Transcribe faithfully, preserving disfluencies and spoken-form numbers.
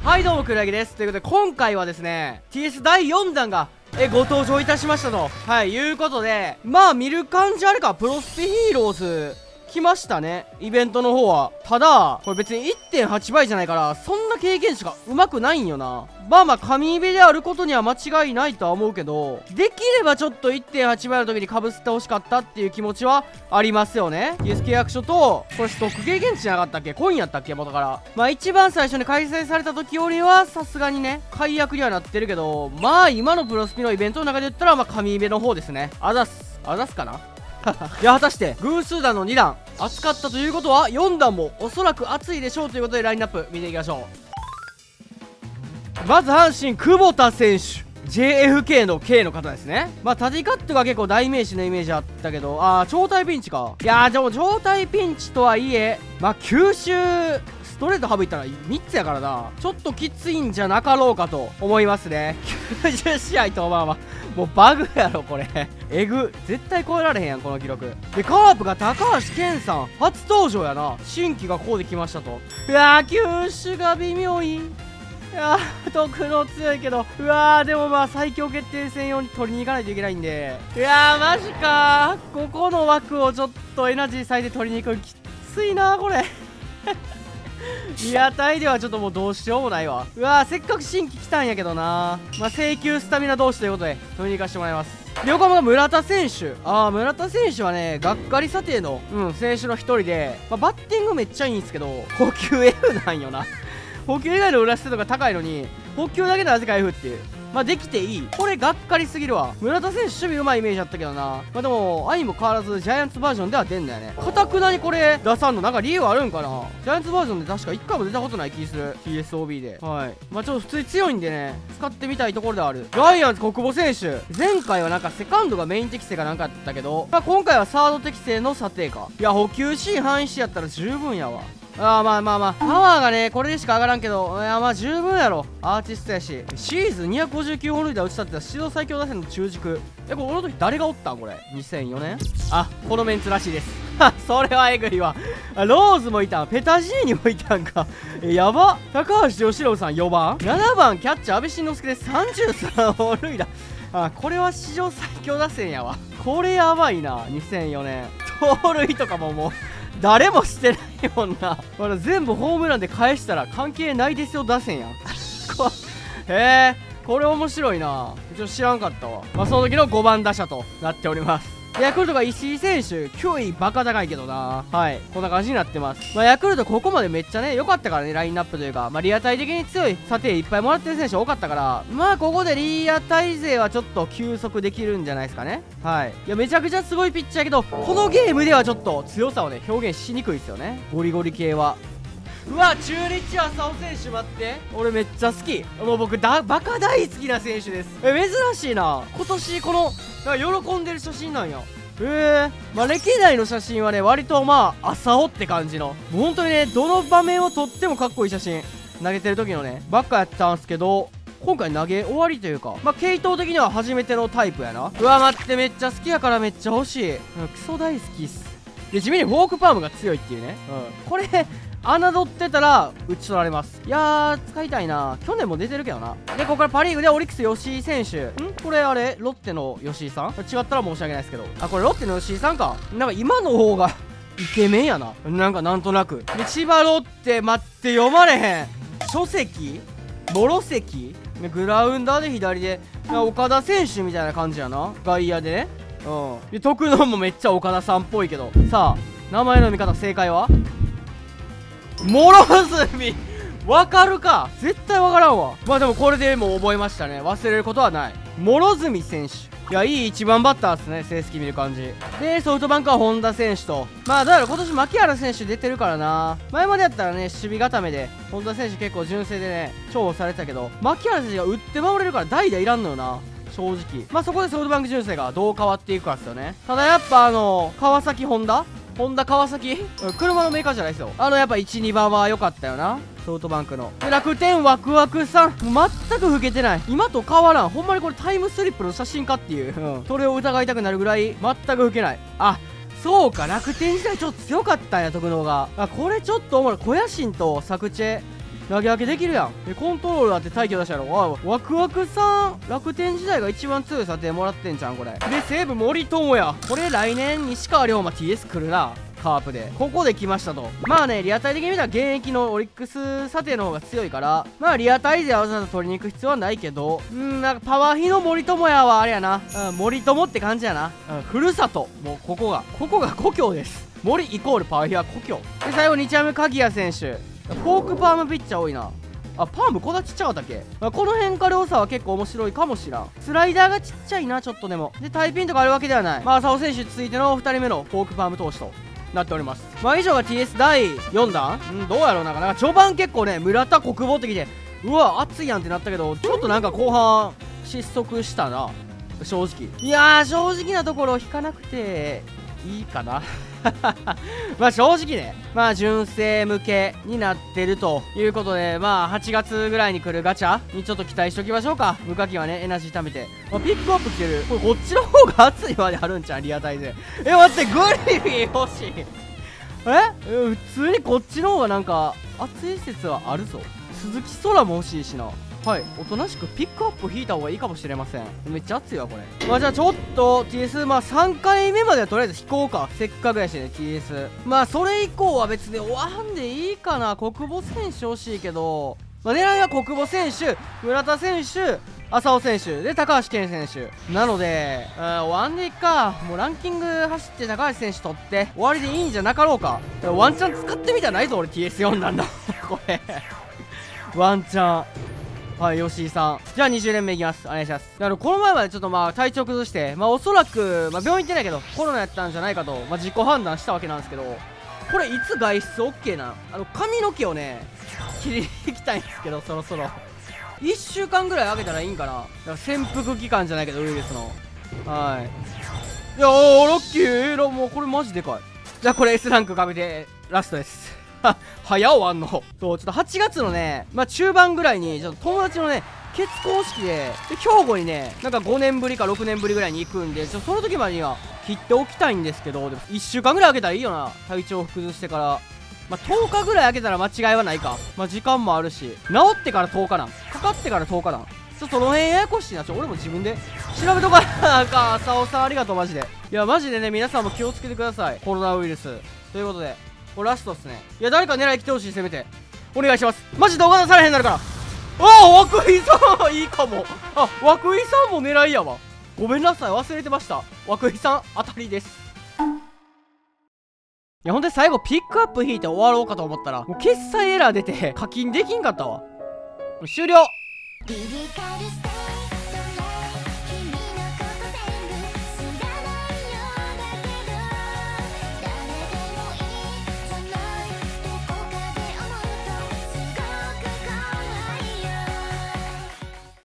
はいどうもくらげです。ということで今回はですね ティーエス だいよんだんがえご登場いたしましたとはいいうことで、まあ見る感じあれかプロスペヒーローズ来ましたね、イベントの方は。ただこれ別に いってんはち 倍じゃないからそんな経験値がうまくないんよな。まあまあ神イベであることには間違いないとは思うけど、できればちょっと いってんはち 倍の時にかぶせてほしかったっていう気持ちはありますよね。ティーエス 契約書とこれストック経験値じゃなかったっけ、コインやったっけ元から。まあ一番最初に開催された時よりはさすがにね解約にはなってるけど、まあ今のプロスピのイベントの中で言ったらまあ神イベの方ですね。あざすあざすかないや果たして偶数弾のにだん熱かったということはよんだんもおそらく熱いでしょうということでラインナップ見ていきましょう。まず阪神久保田選手 ジェイエフケー の K の方ですね。まあタディカットが結構代名詞のイメージあったけど、ああ超体ピンチか。いやーでも超体ピンチとはいえまあ吸収ストレート省いたらみっつやからな、ちょっときついんじゃなかろうかと思いますね。きゅうじゅうしあいとまあまあもうバグやろこれえぐ絶対超えられへんやんこの記録で。カープが高橋健さん初登場やな。新規がこうで来ましたと。いやー球種が微妙いい。いやー得の強いけど、うわーでもまあ最強決定戦用に取りに行かないといけないんで、いやーマジかー、ここの枠をちょっとエナジー割いて取りに行くのきついなーこれリアタイではちょっともうどうしようもないわ。うわーせっかく新規来たんやけどな。まあ請求スタミナ同士ということで取りに行かせてもらいます。横浜が村田選手、ああ村田選手はねがっかり査定の、うん、選手の一人で、まあ、バッティングめっちゃいいんですけど補給 F なんよな補給以外の裏捨てとか高いのに補給だけでなぜか F っていう。まあできていい、これがっかりすぎるわ。村田選手守備うまいイメージあったけどな。まあでも相も変わらずジャイアンツバージョンでは出んだよね。かたくなにこれ出さんのなんか理由あるんかな。ジャイアンツバージョンで確かいっかいも出たことない気する ティーエスオービー で。はいまあちょっと普通に強いんでね使ってみたいところではある。ジャイアンツ小久保選手前回はなんかセカンドがメイン適正かなんかやったけど、まあ今回はサード適正の査定か。いや補給 C 範囲 C やったら十分やわ。あーまあまあまあパワーがねこれでしか上がらんけど、いやまあ十分やろ。アーティストやしシーズンにひゃくごじゅうきゅうほん塁打打ち立てた史上最強打線の中軸。えこれ俺の時誰がおったんこれにせんよねん。あこのメンツらしいですそれはえぐいわ。あローズもいたん、ペタジーニもいたんかえやば。高橋由伸さんよばん、ななばんキャッチャー阿部慎之助でさんじゅうさんほん塁打。あこれは史上最強打線やわ。これやばいな。にせんよねん盗塁とかももう誰もしてないもんな。まだ全部ホームランで返したら関係ないですよ打線やんこへえこれ面白いな。ちょっと知らんかったわ。まあその時のごばん打者となっております。ヤクルトが石井選手きゅういバカ高いけどな。はいこんな感じになってます。まあヤクルトここまでめっちゃね良かったからねラインナップというか、まあリアタイ的に強い査定いっぱいもらってる選手多かったから、まあここでリアタイ勢はちょっと休息できるんじゃないですかね。はいいやめちゃくちゃすごいピッチャーやけどこのゲームではちょっと強さをね表現しにくいですよねゴリゴリ系は。うわ中日浅尾選手待って、俺めっちゃ好き。もう僕だバカ大好きな選手です。え珍しいな今年この喜んでる写真なんや。へえまあ歴代の写真はね割とまあ浅尾って感じの、もう本当にねどの場面を撮ってもかっこいい写真投げてる時のねばっかやったんすけど、今回投げ終わりというかまあ系統的には初めてのタイプやな。うわ待ってめっちゃ好きやからめっちゃ欲しい。クソ大好きっす。で地味にフォークパームが強いっていうね、うん、これ侮ってたら打ち取られます。いやー使いたいな。去年も出てるけどな。でここからパ・リーグでオリックス吉井選手んこれあれロッテの吉井さん違ったら申し訳ないですけど、あこれロッテの吉井さんか。なんか今の方がイケメンやななんかなんとなく。で千葉ロッテ待って読まれへん書籍諸関グラウンダーで左で岡田選手みたいな感じやな外野でね。うんで徳野もめっちゃ岡田さんっぽいけど、さあ名前の見方正解は諸角わかるか絶対わからんわ。まあでもこれでもう覚えましたね。忘れることはない。諸角選手いやいいいちばんバッターっすね成績見る感じで。ソフトバンクは本田選手と、まあだから今年牧原選手出てるからな。前までやったらね守備固めで本田選手結構純正でね重宝されてたけど、牧原選手が打って守れるから代打いらんのよな正直。まあそこでソフトバンク純正がどう変わっていくかっすよね。ただやっぱあの川崎ホンダホンダ川崎車のメーカーじゃないですよ。あのやっぱいち、にばんは良かったよなソフトバンクの。で楽天ワクワクさんもう全く老けてない。今と変わらん。ほんまにこれタイムスリップの写真かっていう、うん、それを疑いたくなるぐらい全く老けない。あそうか楽天時代ちょっと強かったんや徳能が。あこれちょっとおもろい。小野伸と作チェ投げ分けできるやん。えコントロールだって退去出したやろ。あワクワクさん楽天時代が一番強い査定もらってんじゃんこれで。西武森友哉、これ来年西川龍馬 ティーエス 来るな。カープでここで来ましたと。まあねリアタイ的に見たら現役のオリックス査定の方が強いから、まあリアタイでわざわざ取りに行く必要はないけど、うんなんかパワー比の森友哉はあれやな、うん、森友って感じやな、うん、ふるさともうここがここが故郷です。森イコールパワー比は故郷で、最後日ハム鍵谷選手、フォークパームピッチャー多いな。あパームこんなちっちゃかったっけ、まあ、この辺から良さは結構面白いかもしらん。スライダーがちっちゃいなちょっとでも。でタイピンとかあるわけではない。まあ浅尾選手続いてのふたりめのフォークパーム投手となっております。まあ以上が ティーエス だいよんだん、うんどうやろうな。なんか序盤結構ね村田国防的でうわ熱いやんってなったけど、ちょっとなんか後半失速したな正直。いやー正直なところ引かなくていいかなまあ正直ね、まあ純正向けになってるということで、まあはちがつぐらいに来るガチャにちょっと期待しときましょうか。無課金はねエナジー貯めて、まあ、ピックアップ来てる。これこっちの方が熱いまであるんちゃうリアタイで。え待ってグリフィー欲しい。ええ普通にこっちの方がなんか熱い説はあるぞ。鈴木空も欲しいしな。はい、おとなしくピックアップ引いた方がいいかもしれません。めっちゃ熱いわこれ。まあじゃあちょっと ティーエス まあさんかいめまではとりあえず引こうか。せっかくやしね ティーエス。まあそれ以降は別に終わんでいいかな。国保選手欲しいけど、まあ、狙いは国保選手、村田選手、浅尾選手で高橋健選手なので、うん、終わんでいっか。もうランキング走って高橋選手取って終わりでいいんじゃなかろうか。ワンチャン使ってみたらないぞ俺 ティーエスよん なんだこれワンチャン。はい、吉井さん。じゃあにじゅう連目いきます。お願いします。だからこの前までちょっとまあ体調崩して、まあおそらく、まあ病院行ってないけど、コロナやったんじゃないかと、まあ自己判断したわけなんですけど、これいつ外出 OK なん？あの、髪の毛をね、切りに行きたいんですけど、そろそろ。いっしゅうかんぐらい空けたらいいんかな。だから潜伏期間じゃないけど、ウイルスの。はい。いやー、ラッキー。ラもうこれマジでかい。じゃあこれ S ランク確定、ラストです。早終わんの。そう、ちょっとはちがつのね、まあ中盤ぐらいに、ちょっと友達のね、結婚式で、で兵庫にね、なんかごねんぶりかろくねんぶりぐらいに行くんで、ちょその時までには切っておきたいんですけど、でもいっしゅうかんぐらい空けたらいいよな。体調崩してから。まあとおかぐらい空けたら間違いはないか。まあ時間もあるし、治ってからとおかなん。かかってからとおかなん。ちょっとその辺ややこしいな。ちょ、俺も自分で調べとかなあかん。浅尾さんありがとう、マジで。いや、マジでね、皆さんも気をつけてください。コロナウイルス。ということで、これラストっすね。いや、誰か狙い来てほしい、せめて。お願いします。マジ動画出されへんなるから。ああ、涌井さんいいかも。あ、涌井さんも狙いやわ。ごめんなさい、忘れてました。涌井さん、当たりです。いや、ほんとに最後、ピックアップ引いて終わろうかと思ったら、もう決済エラー出て、課金できんかったわ。終了。